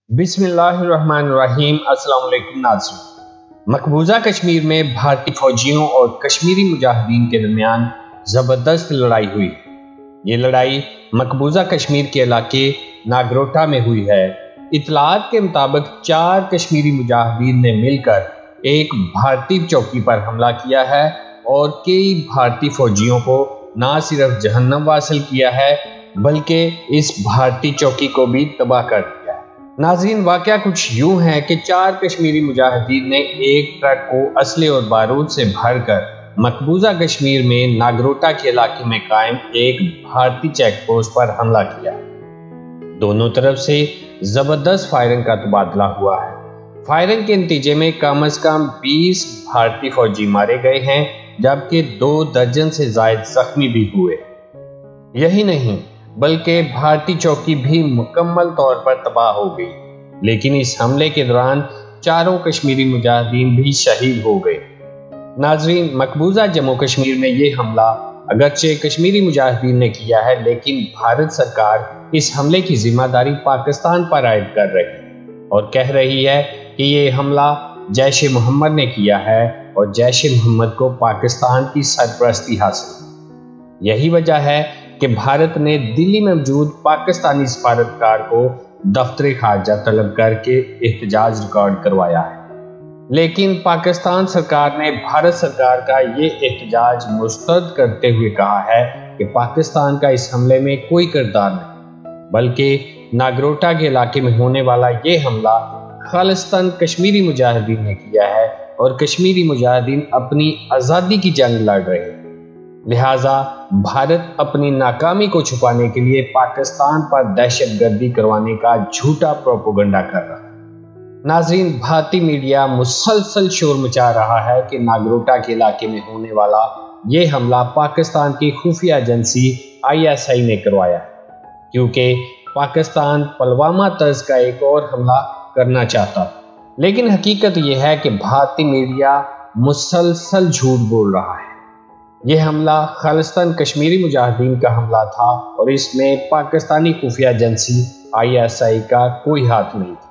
बिस्मिल्लाहिर्रहमानिर्रहीम। अस्सलाम वालेकुम नाज़रीन। मकबूजा कश्मीर में भारतीय फौजियों और कश्मीरी मुजाहिदीन के दरमियान ज़बरदस्त लड़ाई हुई। ये लड़ाई मकबूजा कश्मीर के इलाके नागरोटा में हुई है। इतलात के मुताबिक 4 कश्मीरी मुजाहिदीन ने मिलकर एक भारतीय चौकी पर हमला किया है और कई भारतीय फौजियों को न सिर्फ जहन्नम वासिल किया है बल्कि इस भारतीय चौकी को भी तबाह कर दिया। नाज़रीन, वाक़या कुछ यूं है कि 4 कश्मीरी मुजाहिदीन ने एक ट्रक को असले और बारूद से भरकर मकबूजा कश्मीर में नागरोटा के इलाके में कायम एक भारतीय चेक पोस्ट पर हमला किया। दोनों तरफ से जबरदस्त फायरिंग का तबादला हुआ है। फायरिंग के नतीजे में कम से कम 20 भारतीय फौजी मारे गए हैं जबकि 2 दर्जन से ज्यादा जख्मी भी हुए। यही नहीं बल्कि भारतीय चौकी भी मुकम्मल तौर पर तबाह हो गई। लेकिन इस हमले के दौरान 4 कश्मीरी मुजाहिदीन भी शहीद हो गए। नाजरीन, मकबूजा जम्मू कश्मीर में ये हमला अगरचे कश्मीरी मुजाहिदीन ने किया है लेकिन भारत सरकार इस हमले की जिम्मेदारी पाकिस्तान पर आयद कर रही और कह रही है कि ये हमला जैश ए मोहम्मद ने किया है और जैश ए मोहम्मद को पाकिस्तान की सरपरस्ती हासिल। यही वजह है कि भारत ने दिल्ली में मौजूद पाकिस्तानी सफारतकार को दफ्तर खारजा तलब करके एहतजाज रिकॉर्ड करवाया है। लेकिन पाकिस्तान सरकार ने भारत सरकार का ये एहतजाज मुस्तरद करते हुए कहा है कि पाकिस्तान का इस हमले में कोई किरदार नहीं बल्कि नागरोटा के इलाके में होने वाला ये हमला खालिस्तान कश्मीरी मुजाहिदीन ने किया है और कश्मीरी मुजाहिदीन अपनी आज़ादी की जंग लड़ रहे हैं। लिहाजा भारत अपनी नाकामी को छुपाने के लिए पाकिस्तान पर दहशतगर्दी करवाने का झूठा प्रोपेगेंडा कर रहा है। नाजरीन, भारतीय मीडिया मुसलसल शोर मचा रहा है कि नागरोटा के इलाके में होने वाला ये हमला पाकिस्तान की खुफिया एजेंसी ISI ने करवाया है क्योंकि पाकिस्तान पुलवामा तर्ज का एक और हमला करना चाहता। लेकिन हकीकत यह है कि भारतीय मीडिया मुसलसल झूठ बोल रहा है। यह हमला खालिस्तान कश्मीरी मुजाहिदीन का हमला था और इसमें पाकिस्तानी खुफिया एजेंसी ISI का कोई हाथ नहीं था।